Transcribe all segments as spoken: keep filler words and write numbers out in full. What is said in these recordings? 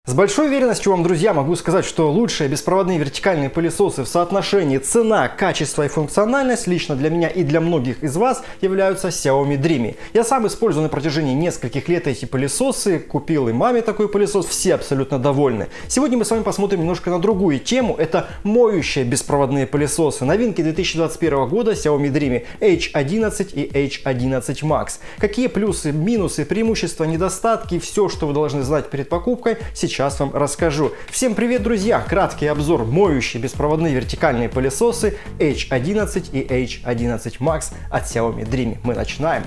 С большой уверенностью вам, друзья, могу сказать, что лучшие беспроводные вертикальные пылесосы в соотношении цена, качество и функциональность лично для меня и для многих из вас являются Xiaomi Dreame. Я сам использую на протяжении нескольких лет эти пылесосы, купил и маме такой пылесос, все абсолютно довольны. Сегодня мы с вами посмотрим немножко на другую тему, это моющие беспроводные пылесосы. Новинки две тысячи двадцать первого года Xiaomi Dreame эйч одиннадцать и эйч одиннадцать Max. Какие плюсы, минусы, преимущества, недостатки, все, что вы должны знать перед покупкой, сейчас Сейчас вам расскажу. Всем привет, друзья! Краткий обзор моющие беспроводные вертикальные пылесосы эйч одиннадцать и эйч одиннадцать Max от Xiaomi Dreame. Мы начинаем.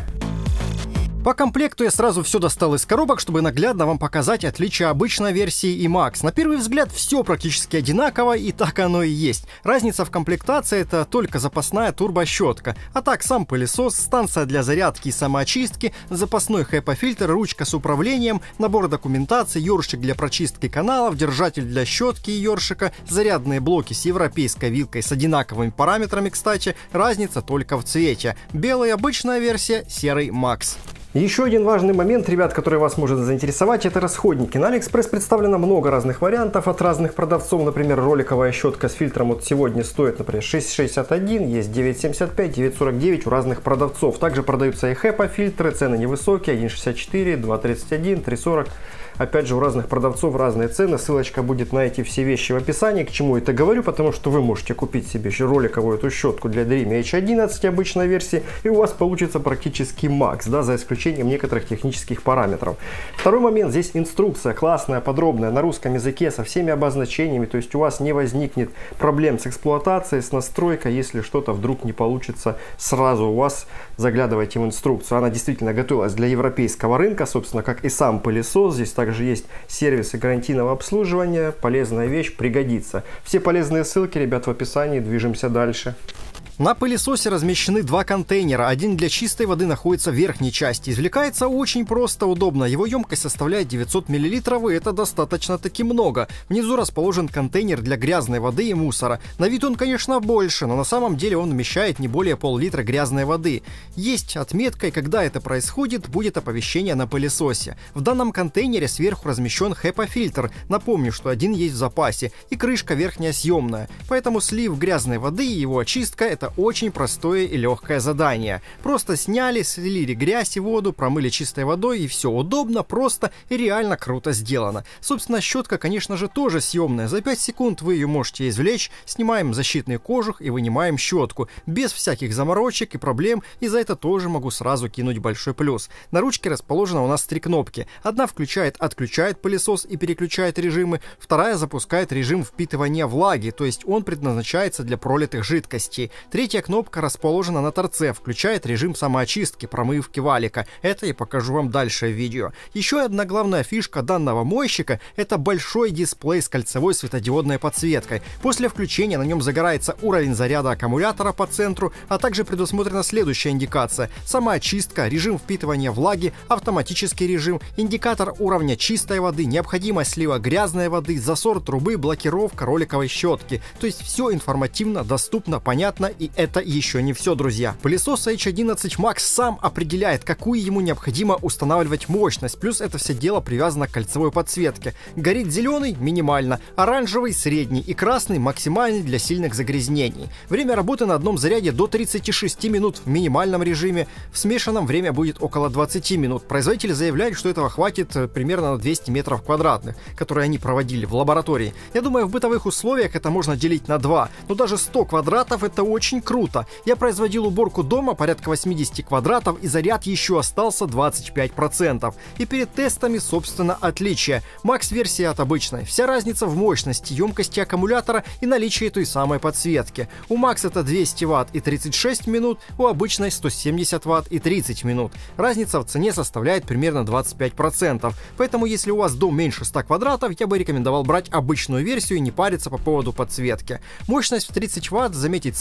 По комплекту я сразу все достал из коробок, чтобы наглядно вам показать отличия обычной версии и Max. На первый взгляд все практически одинаково, и так оно и есть. Разница в комплектации — это только запасная турбощетка. А так сам пылесос, станция для зарядки и самоочистки, запасной хэпа-фильтр, ручка с управлением, набор документации, ёршик для прочистки каналов, держатель для щетки и ёршика, зарядные блоки с европейской вилкой с одинаковыми параметрами, кстати. Разница только в цвете. Белый обычная версия, серый Max. Еще один важный момент, ребят, который вас может заинтересовать, это расходники. На AliExpress представлено много разных вариантов от разных продавцов. Например, роликовая щетка с фильтром вот сегодня стоит, например, шесть шестьдесят один, есть девять семьдесят пять, девять сорок девять у разных продавцов. Также продаются и хэпа фильтры, цены невысокие, один шестьдесят четыре, два тридцать один, три сорок. Опять же, у разных продавцов разные цены. Ссылочка будет на эти все вещи в описании. К чему это говорю? Потому что вы можете купить себе роликовую эту щетку для Dreame эйч одиннадцать обычной версии, и у вас получится практически Max, да, за исключением некоторых технических параметров. Второй момент. Здесь инструкция классная, подробная, на русском языке, со всеми обозначениями. То есть у вас не возникнет проблем с эксплуатацией, с настройкой. Если что-то вдруг не получится, сразу у вас заглядывайте в инструкцию. Она действительно готовилась для европейского рынка, собственно, как и сам пылесос. Здесь также есть сервисы гарантийного обслуживания. Полезная вещь, пригодится. Все полезные ссылки, ребят, в описании. Движемся дальше. На пылесосе размещены два контейнера. Один для чистой воды находится в верхней части. Извлекается очень просто, удобно. Его емкость составляет девятьсот миллилитров, и это достаточно-таки много. Внизу расположен контейнер для грязной воды и мусора. На вид он, конечно, больше, но на самом деле он вмещает не более пол-литра грязной воды. Есть отметка, и когда это происходит, будет оповещение на пылесосе. В данном контейнере сверху размещен хэпа-фильтр. Напомню, что один есть в запасе. И крышка верхняя съемная. Поэтому слив грязной воды и его очистка — это Это очень простое и легкое задание. Просто сняли, слили грязь и воду, промыли чистой водой, и все удобно, просто и реально круто сделано. Собственно, щетка, конечно же, тоже съемная. За пять секунд вы ее можете извлечь, снимаем защитный кожух и вынимаем щетку. Без всяких заморочек и проблем, и за это тоже могу сразу кинуть большой плюс. На ручке расположено у нас три кнопки. Одна включает, отключает пылесос и переключает режимы, вторая запускает режим впитывания влаги, то есть он предназначается для пролитых жидкостей. Третья кнопка расположена на торце, включает режим самоочистки, промывки валика. Это я покажу вам дальше в видео. Еще одна главная фишка данного мойщика — это большой дисплей с кольцевой светодиодной подсветкой. После включения на нем загорается уровень заряда аккумулятора по центру, а также предусмотрена следующая индикация: самоочистка, режим впитывания влаги, автоматический режим, индикатор уровня чистой воды, необходимость слива грязной воды, засор трубы, блокировка роликовой щетки. То есть все информативно, доступно, понятно. И это еще не все, друзья. Пылесос эйч одиннадцать Max сам определяет, какую ему необходимо устанавливать мощность. Плюс это все дело привязано к кольцевой подсветке. Горит зеленый — минимально, оранжевый — средний и красный — максимальный для сильных загрязнений. Время работы на одном заряде до тридцати шести минут в минимальном режиме. В смешанном время будет около двадцати минут. Производитель заявляет, что этого хватит примерно на двести метров квадратных, которые они проводили в лаборатории. Я думаю, в бытовых условиях это можно делить на два. Но даже сто квадратов — это очень круто. Я производил уборку дома порядка восьмидесяти квадратов, и заряд еще остался двадцать пять процентов. И перед тестами, собственно, отличие. Max-версия от обычной. Вся разница в мощности, емкости аккумулятора и наличии той самой подсветки. У Max это двести ватт и тридцать шесть минут, у обычной сто семьдесят ватт и тридцать минут. Разница в цене составляет примерно двадцать пять процентов. Поэтому, если у вас дом меньше ста квадратов, я бы рекомендовал брать обычную версию и не париться по поводу подсветки. Мощность в тридцать ватт заметить сложно,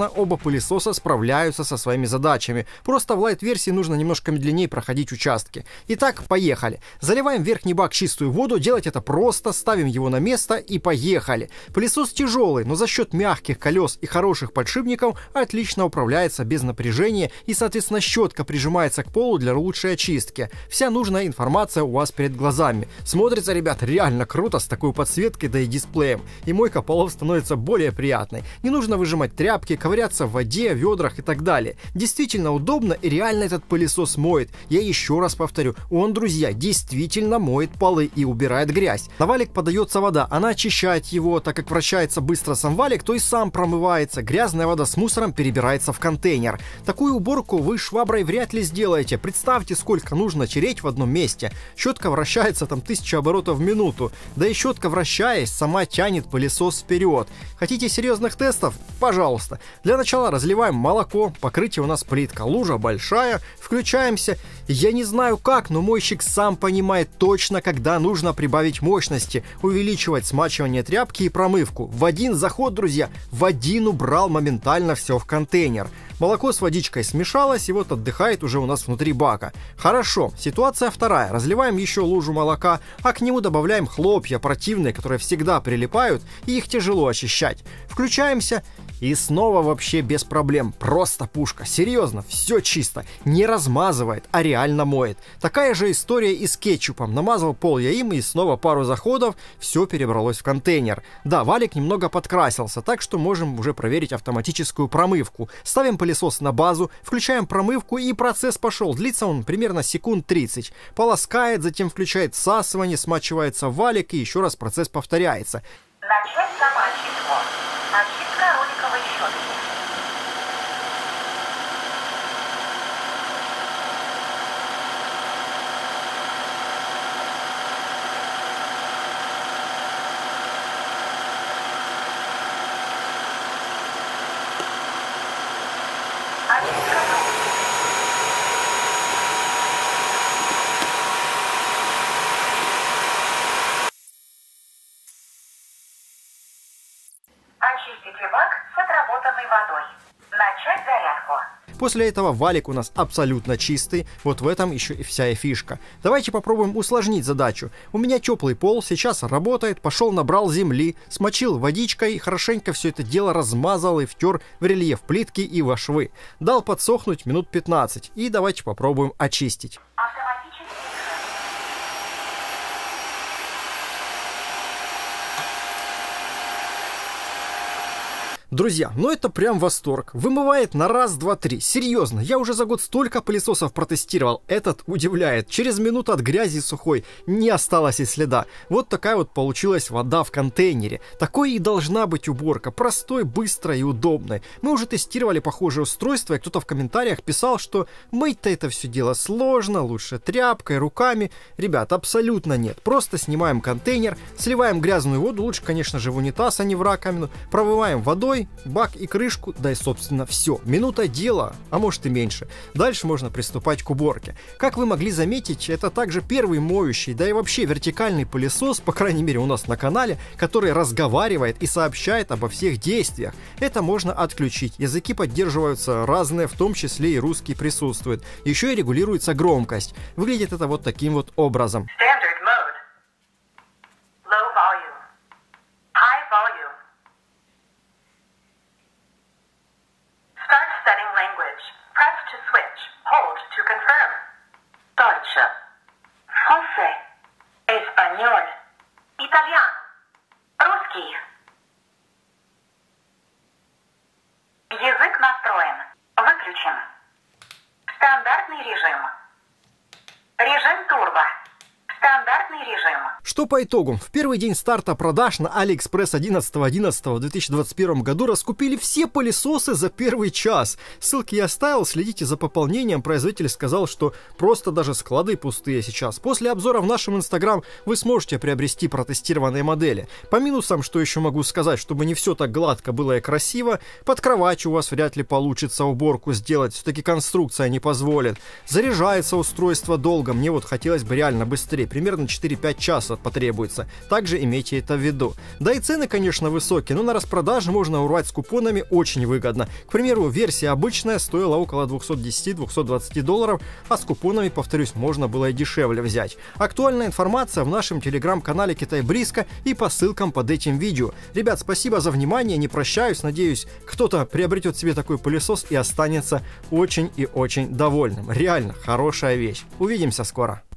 серьезно, оба пылесоса справляются со своими задачами. Просто в лайт-версии нужно немножко медленнее проходить участки. Итак, поехали. Заливаем в верхний бак чистую воду, делать это просто, ставим его на место и поехали. Пылесос тяжелый, но за счет мягких колес и хороших подшипников отлично управляется без напряжения и, соответственно, щетка прижимается к полу для лучшей очистки. Вся нужная информация у вас перед глазами. Смотрится, ребят, реально круто с такой подсветкой, да и дисплеем. И мойка полов становится более приятной. Не нужно выжимать тряпки, ковыряться в воде, ведрах и так далее. Действительно удобно и реально этот пылесос моет. Я еще раз повторю, он, друзья, действительно моет полы и убирает грязь. На валик подается вода, она очищает его, так как вращается быстро сам валик, то и сам промывается. Грязная вода с мусором перебирается в контейнер. Такую уборку вы шваброй вряд ли сделаете. Представьте, сколько нужно тереть в одном месте. Щетка вращается там тысяча оборотов в минуту. Да и щетка, вращаясь, сама тянет пылесос вперед. Хотите серьезных тестов? Пожалуйста. Для начала разливаем молоко. Покрытие у нас плитка. Лужа большая. Включаемся. Я не знаю как, но мойщик сам понимает точно, когда нужно прибавить мощности, увеличивать смачивание тряпки и промывку. В один заход, друзья, в один убрал моментально все в контейнер. Молоко с водичкой смешалось и вот отдыхает уже у нас внутри бака. Хорошо, ситуация вторая. Разливаем еще лужу молока, а к нему добавляем хлопья противные, которые всегда прилипают, и их тяжело очищать. Включаемся. И снова вообще без проблем. Просто пушка. Серьезно, все чисто. Не размазывает, а реально моет. Такая же история и с кетчупом. Намазал пол я им, и снова пару заходов, все перебралось в контейнер. Да, валик немного подкрасился, так что можем уже проверить автоматическую промывку. Ставим пылесос на базу, включаем промывку, и процесс пошел. Длится он примерно секунд тридцать. Полоскает, затем включает всасывание, смачивается в валик, и еще раз процесс повторяется. Начать самоочистку. Очистка роликовой щетки. Очистка труб. Очистите бак с отработанной водой. Начать зарядку. После этого валик у нас абсолютно чистый, вот в этом еще и вся и фишка. Давайте попробуем усложнить задачу. У меня теплый пол, сейчас работает, пошел набрал земли, смочил водичкой, хорошенько все это дело размазал и втер в рельеф плитки и во швы. Дал подсохнуть минут пятнадцать, и давайте попробуем очистить. Друзья, ну это прям восторг. Вымывает на раз, два, три. Серьезно, я уже за год столько пылесосов протестировал. Этот удивляет. Через минуту от грязи сухой не осталось и следа. Вот такая вот получилась вода в контейнере. Такой и должна быть уборка. Простой, быстрой и удобной. Мы уже тестировали похожее устройство, и кто-то в комментариях писал, что мыть-то это все дело сложно, лучше тряпкой, руками. Ребят, абсолютно нет. Просто снимаем контейнер, сливаем грязную воду, лучше, конечно же, в унитаз, а не в раковину, промываем водой, бак и крышку, да и, собственно, все. Минута дела, а может и меньше. Дальше можно приступать к уборке. Как вы могли заметить, это также первый моющий, да и вообще вертикальный пылесос, по крайней мере у нас на канале, который разговаривает и сообщает обо всех действиях. Это можно отключить. Языки поддерживаются разные, в том числе и русский присутствует. Еще и регулируется громкость. Выглядит это вот таким вот образом. Standard mode. Low volume. High volume. Start setting language. Press to switch. Hold to confirm. Deutsche. Français. Español. Italiano. Русский. Язык настроен. Выключен. Стандартный режим. Режим турбо. Стандартный режим. Что по итогам? В первый день старта продаж на AliExpress одиннадцатого одиннадцатого две тысячи двадцать первом году раскупили все пылесосы за первый час. Ссылки я оставил, следите за пополнением. Производитель сказал, что просто даже склады пустые сейчас. После обзора в нашем Инстаграм вы сможете приобрести протестированные модели. По минусам, что еще могу сказать, чтобы не все так гладко было и красиво, под кроватью у вас вряд ли получится уборку сделать, все-таки конструкция не позволит. Заряжается устройство долго, мне вот хотелось бы реально быстрее, примерно четыре-пять часов потребуется. Также имейте это в виду. Да и цены, конечно, высокие, но на распродаже можно урвать с купонами очень выгодно. К примеру, версия обычная стоила около двести десять - двести двадцать долларов, а с купонами, повторюсь, можно было и дешевле взять. Актуальная информация в нашем телеграм-канале Китай Близко и по ссылкам под этим видео. Ребят, спасибо за внимание, не прощаюсь, надеюсь, кто-то приобретет себе такой пылесос и останется очень и очень довольным. Реально хорошая вещь. Увидимся скоро.